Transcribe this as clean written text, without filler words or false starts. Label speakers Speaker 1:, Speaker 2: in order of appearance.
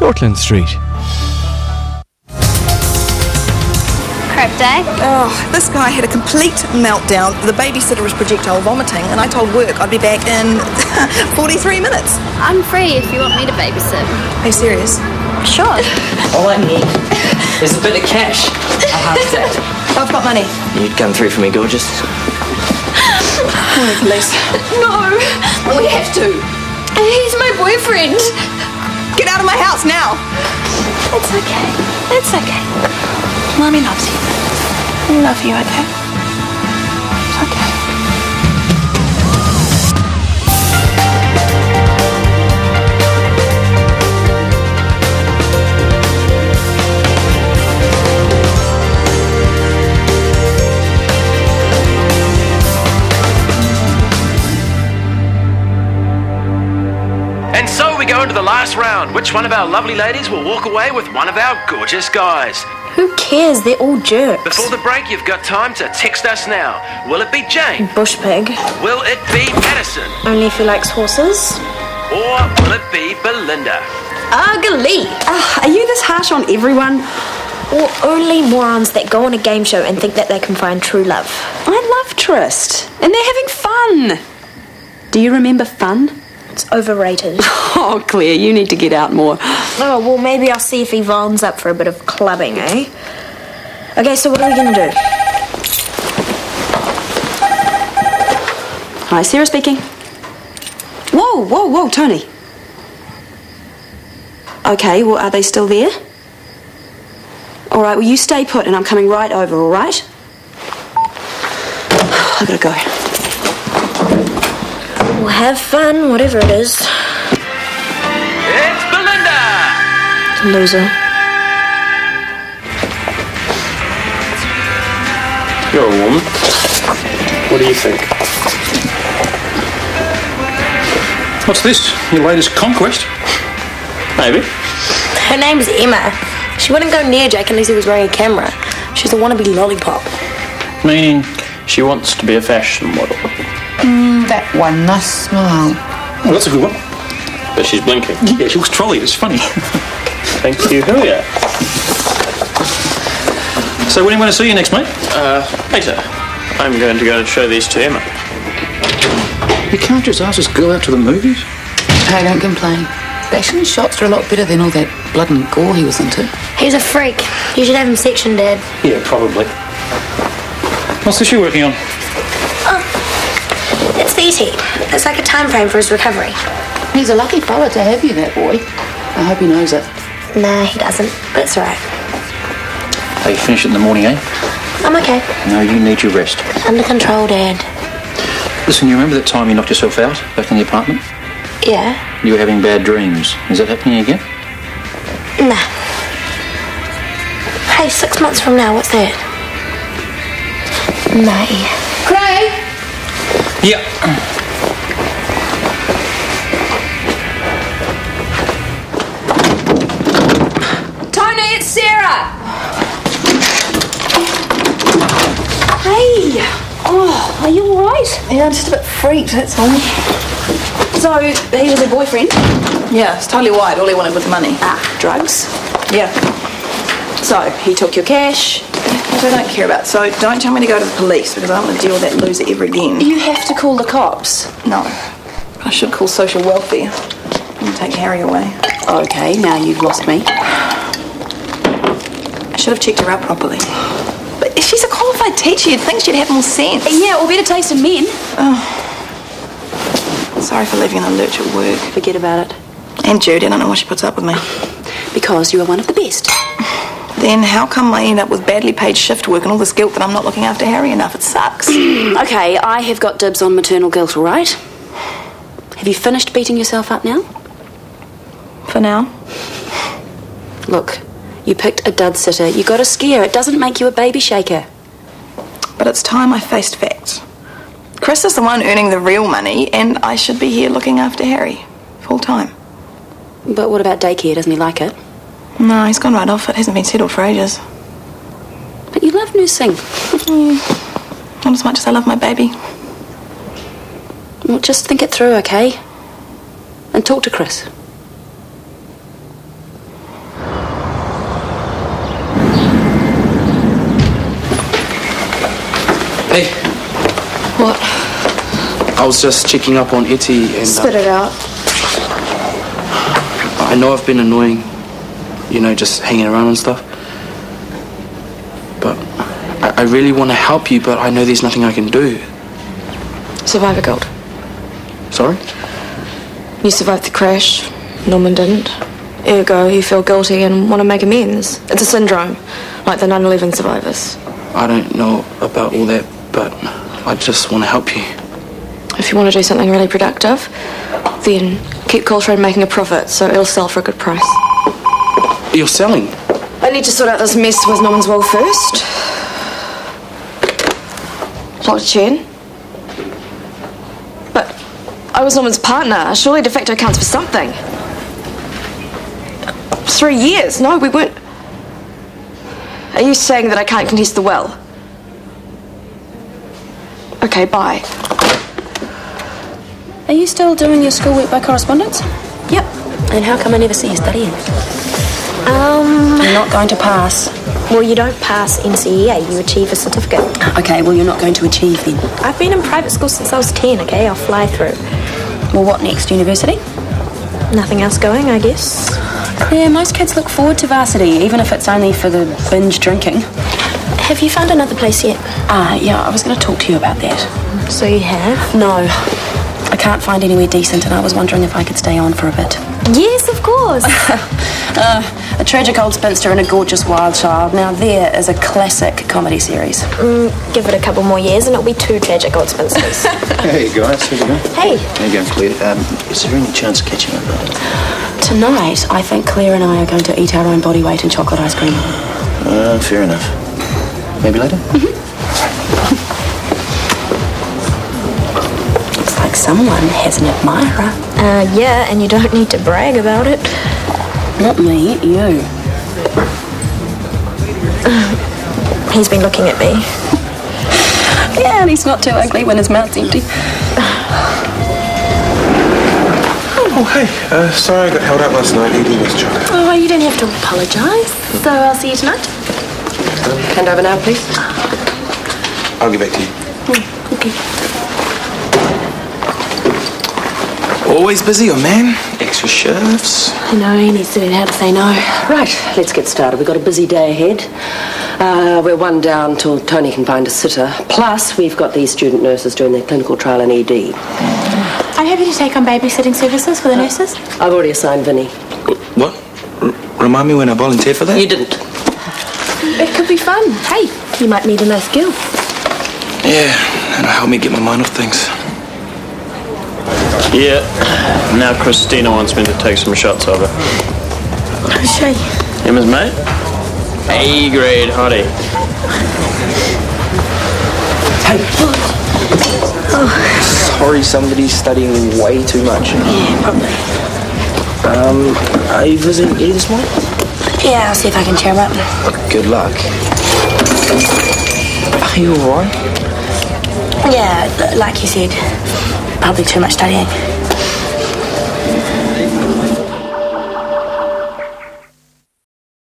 Speaker 1: Shortland Street.
Speaker 2: Crap day.
Speaker 3: Oh, this guy had a complete meltdown. The babysitter was projectile vomiting, and I told work I'd be back in 43 minutes.
Speaker 2: I'm free if you want me to babysit.
Speaker 3: Are you serious?
Speaker 2: Sure.
Speaker 4: All I need is a bit of cash. I'll have that.
Speaker 3: I've got money.
Speaker 4: You'd come through for me, gorgeous.
Speaker 3: Call the police.
Speaker 2: No.
Speaker 3: We have to.
Speaker 2: He's my boyfriend.
Speaker 3: Get out of my house now.
Speaker 2: It's okay. It's okay.
Speaker 3: Mommy loves you. I love you, okay? It's okay.
Speaker 5: And so we go into the last round. Which one of our lovely ladies will walk away with one of our gorgeous guys?
Speaker 6: Who cares? They're all jerks.
Speaker 5: Before the break, you've got time to text us now. Will it be Jane?
Speaker 6: Bush pig.
Speaker 5: Will it be Madison?
Speaker 6: Only if he likes horses.
Speaker 5: Or will it be Belinda?
Speaker 6: Ugly.
Speaker 7: Are you this harsh on everyone?
Speaker 6: Or only morons that go on a game show and think that they can find true love.
Speaker 7: I love Trist, and they're having fun. Do you remember fun?
Speaker 6: It's overrated.
Speaker 7: Oh, Claire, you need to get out more.
Speaker 6: Oh, well, maybe I'll see if Yvonne's up for a bit of clubbing, eh? Okay, so what are we going to do?
Speaker 7: Hi, Sarah speaking. Whoa, Tony. Okay, well, are they still there? All right, well, you stay put and I'm coming right over, all right? I gotta go.
Speaker 6: We'll have fun, whatever it is.
Speaker 5: It's Belinda!
Speaker 6: Loser.
Speaker 8: You're a woman. What do you think?
Speaker 9: What's this? Your latest conquest?
Speaker 8: Maybe.
Speaker 6: Her name's Emma. She wouldn't go near Jake unless he was wearing a camera. She's a wannabe lollipop.
Speaker 9: Meaning?
Speaker 8: She wants to be a fashion model.
Speaker 10: That one, nice smile.
Speaker 9: Oh, that's a good one.
Speaker 8: But she's blinking.
Speaker 9: Yeah, she looks trolly. It's funny.
Speaker 8: Thank you, Julia.
Speaker 9: So when do you want to see you next, mate?
Speaker 8: Later. I'm going to go and show these to Emma.
Speaker 9: You can't just ask this girl out to the movies?
Speaker 10: Hey, don't complain. The action shots are a lot better than all that blood and gore he was into.
Speaker 6: He's a freak. You should have him sectioned, Dad.
Speaker 9: Yeah, probably. What's the shoe working on?
Speaker 6: It's easy. It's like a time frame for his recovery.
Speaker 10: He's a lucky fella to have you, that boy. I hope he knows it.
Speaker 6: Nah, he doesn't. But it's alright.
Speaker 9: Are you finished in the morning, eh?
Speaker 6: I'm okay.
Speaker 9: No, you need your rest.
Speaker 6: Under control, Dad.
Speaker 9: Listen, you remember that time you knocked yourself out back in the apartment?
Speaker 6: Yeah?
Speaker 9: You were having bad dreams. Is that happening again?
Speaker 6: Nah. Hey, 6 months from now, what's that? May.
Speaker 10: Craig!
Speaker 9: Yeah.
Speaker 7: Tony, it's Sarah! Hey! Oh, are you alright?
Speaker 3: Yeah, I'm just a bit freaked, that's all.
Speaker 7: So, he was a boyfriend?
Speaker 3: Yeah, it's totally white. All he wanted was money.
Speaker 7: Drugs?
Speaker 3: Yeah.
Speaker 7: So, he took your cash?
Speaker 3: Which I don't care about. So don't tell me to go to the police because I don't want to deal with that loser ever again.
Speaker 7: You have to call the cops.
Speaker 3: No. I should call social welfare and take Harry away.
Speaker 7: Okay, now you've lost me.
Speaker 3: I should have checked her out properly. But if she's a qualified teacher, you'd think she'd have more sense.
Speaker 7: Yeah, or better taste in men.
Speaker 3: Oh. Sorry for leaving you in the lurch at work.
Speaker 7: Forget about it.
Speaker 3: And Judy, I don't know why she puts up with me.
Speaker 7: Because you are one of the best.
Speaker 3: Then how come I end up with badly paid shift work and all this guilt that I'm not looking after Harry enough? It sucks.
Speaker 7: Okay, I have got dibs on maternal guilt, all right? Have you finished beating yourself up now?
Speaker 3: For now.
Speaker 7: Look, you picked a dud sitter. You got a scare. It doesn't make you a baby shaker.
Speaker 3: But it's time I faced facts. Chris is the one earning the real money, and I should be here looking after Harry. Full time.
Speaker 7: But what about daycare? Doesn't he like it?
Speaker 3: No, he's gone right off. It hasn't been settled for ages.
Speaker 7: But you love nursing.
Speaker 3: Not as much as I love my baby.
Speaker 7: Well, just think it through, okay? And talk to Chris.
Speaker 1: Hey,
Speaker 7: What?
Speaker 1: I was just checking up on Etty and...
Speaker 7: Spit it out.
Speaker 1: I know I've been annoying, you know, just hanging around and stuff. But I really want to help you, but I know there's nothing I can do.
Speaker 7: Survivor guilt.
Speaker 1: Sorry?
Speaker 7: You survived the crash. Norman didn't. Ergo, you feel guilty and want to make amends. It's a syndrome, like the 9/11 survivors.
Speaker 1: I don't know about all that, but I just want to help you.
Speaker 7: If you want to do something really productive, then keep Coltrane making a profit so it'll sell for a good price.
Speaker 1: You're selling?
Speaker 7: I need to sort out this mess with Norman's will first. Dr. Chen? But I was Norman's partner. Surely de facto counts for something. 3 years? No, we weren't. Are you saying that I can't contest the will? Okay, bye.
Speaker 11: Are you still doing your schoolwork by correspondence?
Speaker 6: Yep. And how come I never see you studying?
Speaker 11: You're not going to pass.
Speaker 6: Well, you don't pass NCEA, you achieve a certificate.
Speaker 11: Okay, well, you're not going to achieve then.
Speaker 6: I've been in private school since I was 10, okay? I'll fly through.
Speaker 11: Well, what next? University?
Speaker 6: Nothing else going, I guess.
Speaker 11: Yeah, most kids look forward to varsity, even if it's only for the binge drinking.
Speaker 6: Have you found another place yet?
Speaker 11: Yeah, I was going to talk to you about that.
Speaker 6: So you have?
Speaker 11: No. I can't find anywhere decent, and I was wondering if I could stay on for a bit.
Speaker 6: Yes, of course.
Speaker 11: A tragic old spinster and a gorgeous wild child. Now there is a classic comedy series.
Speaker 6: Give it a couple more years and it'll be 2 tragic old spinsters.
Speaker 9: Hey guys, how's it going?
Speaker 6: Hey.
Speaker 9: How you going, Claire? Is there any chance of catching up?
Speaker 11: Tonight, I think Claire and I are going to eat our own body weight in chocolate ice cream.
Speaker 9: Fair enough. Maybe later?
Speaker 11: Looks like someone has an admirer.
Speaker 6: Yeah, and you don't need to brag about it.
Speaker 11: Not me, you.
Speaker 6: He's been looking at me.
Speaker 11: Yeah, and he's not too ugly when his mouth's empty.
Speaker 12: Oh, hey. Sorry I got held up last night eating this chocolate.
Speaker 11: Oh, you don't have to apologise. So I'll see you tonight.
Speaker 7: Hand over now, please.
Speaker 12: I'll get back to you.
Speaker 11: Okay.
Speaker 1: Always busy, oh man. Extra shifts.
Speaker 11: I know, he needs to learn how to say no.
Speaker 13: Right, let's get started. We've got a busy day ahead. We're one down till Tony can find a sitter. Plus, we've got these student nurses doing their clinical trial in ED.
Speaker 11: Are you happy to take on babysitting services for the nurses?
Speaker 13: I've already assigned Vinny.
Speaker 1: What? Remind me when I volunteered for that?
Speaker 13: You didn't.
Speaker 11: It could be fun. Hey, you might meet a nice girl.
Speaker 1: Yeah, and it'll help me get my mind off things.
Speaker 8: Yeah, now Christina wants me to take some shots of her.
Speaker 11: Who's she?
Speaker 8: Emma's mate? A-grade hottie.
Speaker 14: Sorry, somebody's studying way too much.
Speaker 11: Yeah, probably.
Speaker 14: Are you visiting Eddie this morning?
Speaker 11: Yeah, I'll see if I can cheer him up.
Speaker 14: Good luck. Are you alright?
Speaker 11: Yeah, like you said, probably too much studying.